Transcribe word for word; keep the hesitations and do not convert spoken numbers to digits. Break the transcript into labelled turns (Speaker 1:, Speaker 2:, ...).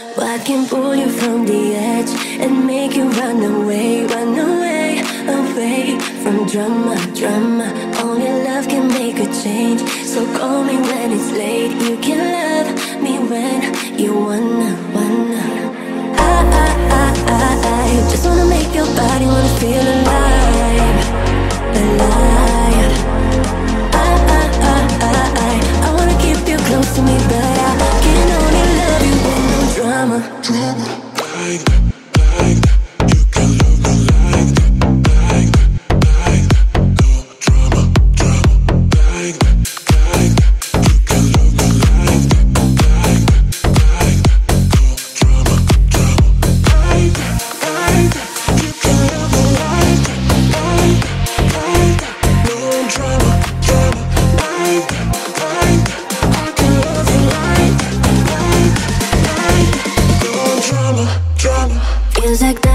Speaker 1: What can pull you from the edge and make you run away, run away, away from drama, drama? Only love can make a change. So call me when it's late. You can love me when you wanna, wanna. I, I, I, I, I just wanna make your body wanna feel alive, alive. I, I, I, I, I, I wanna keep you close to me, but I can only love you with no drama, drama.
Speaker 2: Like that, like that, you can love me like that, like that, like that, no drama, drama. Like that, like that, you can love me like that, like that, like that, no drama, drama. Like that, like that, you can love me like that, like that, like that, no drama, drama. Like that, like that, I can love you like that, like that, like that, no drama, drama.
Speaker 1: Feels like